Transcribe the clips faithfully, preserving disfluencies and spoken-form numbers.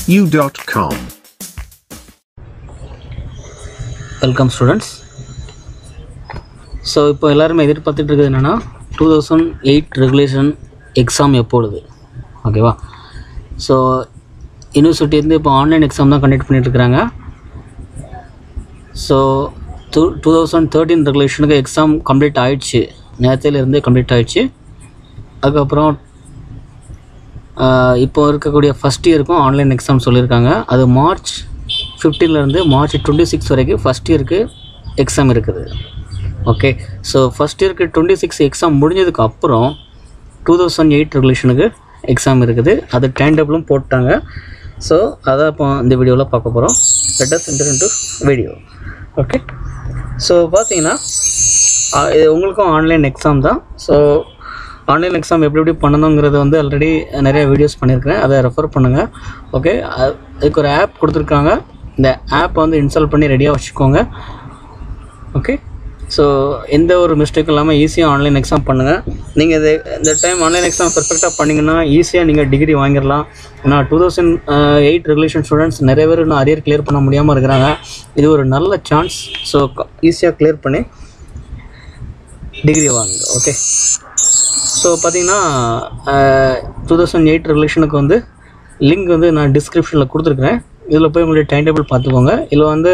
u dot com. Welcome students. So இப்போ எல்லோருமே எதிர்பார்த்துட்டு இருக்குது என்னென்னா two thousand eight regulation exam எப்பொழுது, ஓகேவா? ஸோ யூனிவர்சிட்டி வந்து இப்போ ஆன்லைன் எக்ஸாம் தான் கண்டக்ட் பண்ணிகிட்ருக்குறாங்க. So two two thousand thirteen ரெகுலேஷனுக்கு எக்ஸாம் கம்ப்ளீட் ஆகிடுச்சு, நேரத்திலேருந்தே கம்ப்ளீட் ஆகிடுச்சு. அதுக்கப்புறம் இப்போ இருக்கக்கூடிய ஃபஸ்ட் இயருக்கும் ஆன்லைன் எக்ஸாம் சொல்லியிருக்காங்க. அது மார்ச் ஃபிஃப்டீன்லேருந்து மார்ச் டுவெண்ட்டி சிக்ஸ் வரைக்கும் ஃபஸ்ட் இயருக்கு எக்ஸாம் இருக்குது. ஓகே, ஸோ ஃபஸ்ட் இயருக்கு டுவெண்ட்டி சிக்ஸ் எக்ஸாம் முடிஞ்சதுக்கு அப்புறம் டூ தௌசண்ட் எயிட் ரெகுலேஷனுக்கு எக்ஸாம் இருக்குது. அது டைம் டேபிளும் போட்டாங்க. ஸோ அதை இப்போ இந்த வீடியோவில் பார்க்க போகிறோம். Let us enter into video. Okay, so பார்த்தீங்கன்னா இது உங்களுக்கும் ஆன்லைன் எக்ஸாம் தான். ஸோ ஆன்லைன் எக்ஸாம் எப்படி எப்படி பண்ணணுங்கிறது வந்து ஆல்ரெடி நிறைய வீடியோஸ் பண்ணியிருக்கிறேன், அதை ரெஃபர் பண்ணுங்கள். ஓகே, அதுக்கு ஒரு ஆப் கொடுத்துருக்காங்க. இந்த ஆப்பை வந்து இன்ஸ்டால் பண்ணி ரெடியாக வச்சுக்கோங்க. ஓகே, ஸோ எந்த ஒரு மிஸ்டேக் இல்லாமல் ஈஸியாக ஆன்லைன் எக்ஸாம் பண்ணுங்கள். நீங்கள் இது இந்த டைம் ஆன்லைன் எக்ஸாம் பெர்ஃபெக்டாக பண்ணிங்கன்னா ஈஸியாக நீங்கள் டிகிரி வாங்கிடலாம். ஏன்னா two thousand eight regulation students நிறைய பேர் இன்னும் அரியர் கிளியர் பண்ண முடியாமல் இருக்கிறாங்க. இது ஒரு நல்ல சான்ஸ். ஸோ ஈஸியாக கிளியர் பண்ணி டிகிரி வாங்குங்க. ஓகே, ஸோ பார்த்தீங்கன்னா டூ தௌசண்ட் எயிட் ரெகுலேஷனுக்கு வந்து லிங்க் வந்து நான் டிஸ்கிரிப்ஷனில் கொடுத்துருக்குறேன். இதில் போய் உங்களுடைய டைம் டேபிள் பார்த்துக்கோங்க. இதில் வந்து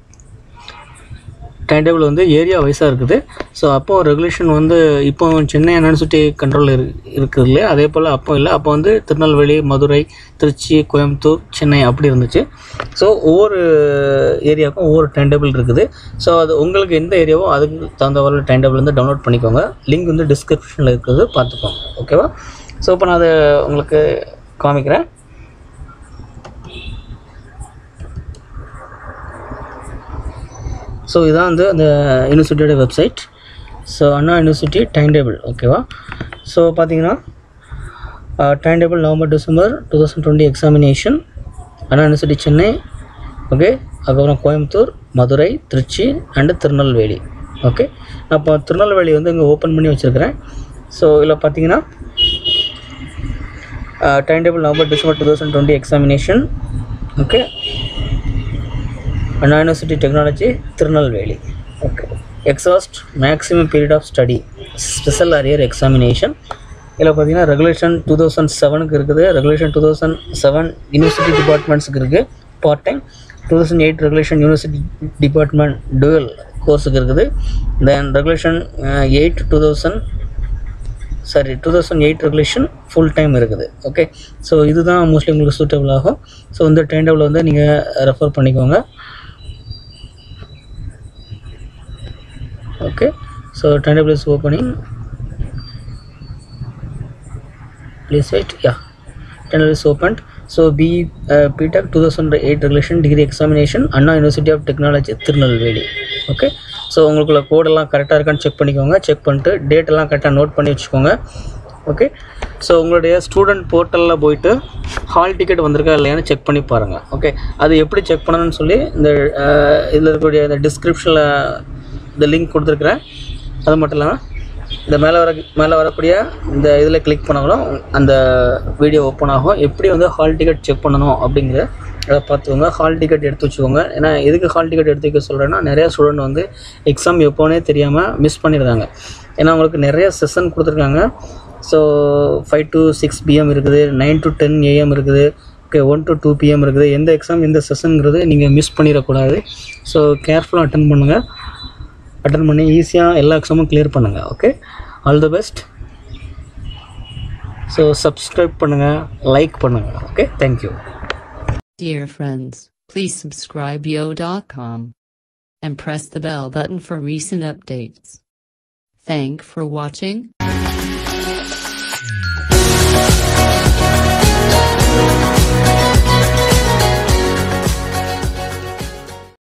டைம் டேபிள் வந்து ஏரியா வைஸாக இருக்குது. ஸோ அப்போது ரெகுலேஷன் வந்து இப்போ சென்னை யூனிவர்சிட்டி கண்ட்ரோலில் இரு இருக்குது இல்லையா, அதே போல் அப்போ இல்லை. அப்போ வந்து திருநெல்வேலி, மதுரை, திருச்சி, கோயம்புத்தூர், சென்னை அப்படி இருந்துச்சு. ஸோ ஒவ்வொரு ஏரியாவுக்கும் ஒவ்வொரு டைம் டேபிள் இருக்குது. ஸோ அது உங்களுக்கு எந்த ஏரியாவோ அதுக்கு தகுந்த வர டைம் டேபிள் வந்து டவுன்லோட் பண்ணிக்கோங்க. லிங்க் வந்து டிஸ்கிரிப்ஷனில் இருக்கிறது, பார்த்துக்கோங்க. ஓகேவா? ஸோ இப்போ நான் அதை உங்களுக்கு காமிக்கிறேன். ஸோ இதுதான் வந்து அந்த யூனிவர்சிட்டியோட website. So Anna university time table. ஓகேவா? ஸோ பார்த்தீங்கன்னா time table November December two thousand twenty examination Anna university Chennai. Okay, அதுக்கப்புறம் கோயம்புத்தூர், மதுரை, திருச்சி அண்டு திருநெல்வேலி. ஓகே, நான் இப்போ திருநெல்வேலி வந்து இங்கே ஓப்பன் பண்ணி வச்சுருக்கிறேன். ஸோ இதில் பார்த்தீங்கன்னா time table November December two thousand twenty examination. Okay, Anna university technology Tirunelveli. Okay, exhaust maximum period of study special arrear examination. இதில் பார்த்தீங்கன்னா ரெகுலேஷன் டூ தௌசண்ட் செவனுக்கு இருக்குது. Regulation two thousand seven university டிபார்ட்மெண்ட்ஸுக்கு இருக்குது part time. Two thousand eight regulation university department dual கோர்ஸுக்கு இருக்குது. Then regulation eight two thousand sorry two thousand eight regulation full time இருக்குது. Okay, so இதுதான் mostly உங்களுக்கு suitable ஆகும். ஸோ இந்த time table வந்து நீங்கள் ரெஃபர் பண்ணிக்கோங்க. Okay, so timetable is opening. Please wait. Yeah, timetable is opened. So B uh, B Tech two thousand eight regulation degree examination Anna University of Technology Tirunelveli. Okay, so உங்களுக்குள்ள கோடெல்லாம் கரெக்டாக இருக்கான்னு check பண்ணிக்கோங்க. Check பண்ணிட்டு date எல்லாம் கரெக்டாக note பண்ணி வச்சுக்கோங்க. ஓகே, ஸோ உங்களுடைய ஸ்டூடெண்ட் போர்ட்டலில் போயிட்டு ஹால் டிக்கெட் வந்திருக்கா இல்லையான்னு செக் பண்ணி பாருங்கள். ஓகே, அது எப்படி செக் பண்ணணும்னு சொல்லி இந்த இதில் இருக்கக்கூடிய இந்த டிஸ்கிரிப்ஷனில் இந்த லிங்க் கொடுத்துருக்குறேன். அது மட்டும் இல்லாமல் இந்த மேலே வர மேலே வரக்கூடிய இந்த இதில் கிளிக் பண்ணாலும் அந்த வீடியோ ஓப்பன் ஆகும். எப்படி வந்து ஹால் டிக்கெட் செக் பண்ணணும் அப்படிங்கிற அதை பார்த்துக்கோங்க. ஹால் டிக்கெட் எடுத்து வச்சுக்கோங்க. ஏன்னா எதுக்கு ஹால் டிக்கெட் எடுத்து வைக்க சொல்கிறேன்னா, நிறையா ஸ்டூடெண்ட் வந்து எக்ஸாம் எப்போனே தெரியாமல் மிஸ் பண்ணிடுறாங்க. ஏன்னா அவங்களுக்கு நிறைய செஷன் கொடுத்துருக்காங்க. So five to six PM இருக்குது, நைன் டு டென் ஏஎம் இருக்குது, okay one to two PM இருக்குது. எந்த எக்ஸாம் எந்த செஷனுங்கிறது நீங்கள் மிஸ் பண்ணிடக்கூடாது. ஸோ கேர்ஃபுல்லாக அட்டன் பண்ணுங்கள். அட்டன் பண்ணி ஈஸியாக எல்லா எக்ஸாமும் கிளியர் பண்ணுங்கள். Okay, all the best. So subscribe பண்ணுங்கள், லைக் பண்ணுங்கள். Okay, thank you. Dear friends, please subscribe yo dot com and press the bell button for recent updates. Thank for watching.